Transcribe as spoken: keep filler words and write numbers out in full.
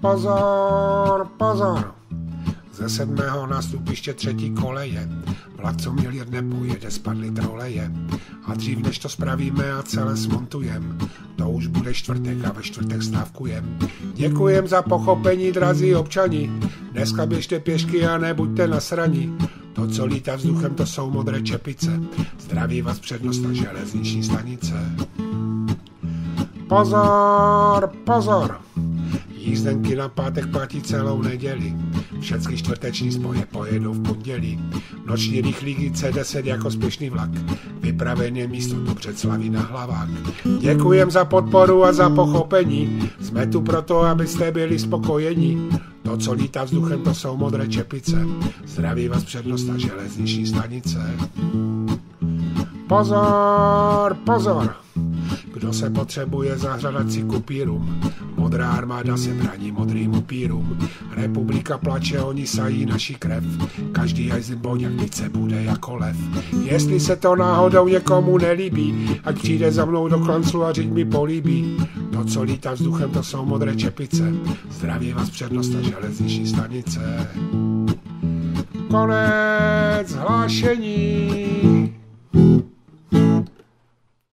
Pozor, pozor! Ze sedmého nástupiště třetí koleje, vlak, co měl jet, nepojede, spadly troleje. A dřív než to spravíme a celé smontujem, to už bude čtvrtek a ve čtvrtek stávkujem. Děkujem za pochopení, drazí občani, dneska běžte pěšky a nebuďte nasraní. To, co lítá vzduchem, to jsou modré čepice, zdraví vás přednost na železniční stanice. Pozor, pozor! Jízdenky na pátek platí celou neděli, všechny čtvrteční spoje pojedou v pondělí. Noční rychlíky C deset jako spěšný vlak, vypravené místo do Břeclaví na Hlavák. Děkujem za podporu a za pochopení, jsme tu proto, abyste byli spokojení. To, co lítá vzduchem, to jsou modré čepice, zdraví vás přednost na železniční stanice. Pozor, pozor! Kdo se potřebuje zahřadat si kupírům, modrá armáda se brání modrým upírům. Republika plače, oni sají naši krev, každý ajzimboňak více bude jako lev. Jestli se to náhodou někomu nelíbí, ať přijde za mnou do klanclu a řiď mi políbí. To, co lítá vzduchem, to jsou modré čepice, zdraví vás přednost na železniční stanice. Konec hlášení.